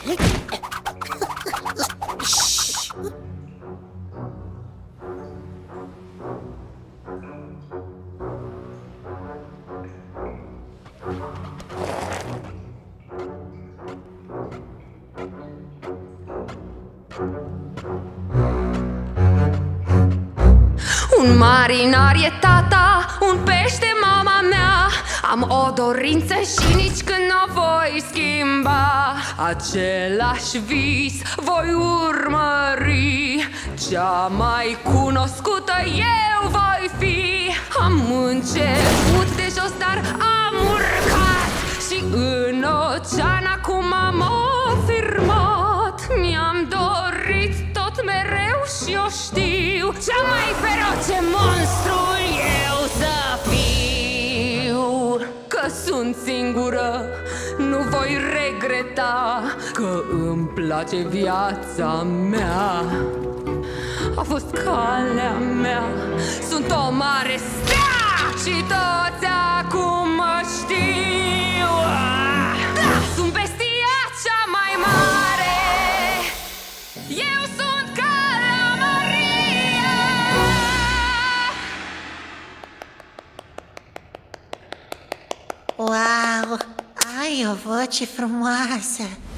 Un marinar e tata, un pește mama mea. Am o dorință și nici când n-o voi schimba. Același vis voi urmări, cea mai cunoscută eu voi fi. Am început de jos, dar am urcat și în ocean acum am afirmat. Mi-am dorit tot mereu și o știu, cea mai feroce monstru eu să fiu. Că sunt singură, nu voi regreta, că îmi place viața mea. A fost calea mea, sunt o mare stea și toți acum mă știu. Da, sunt bestia cea mai mare, eu sunt Calamaria. Wow, ai o voce frumoasă.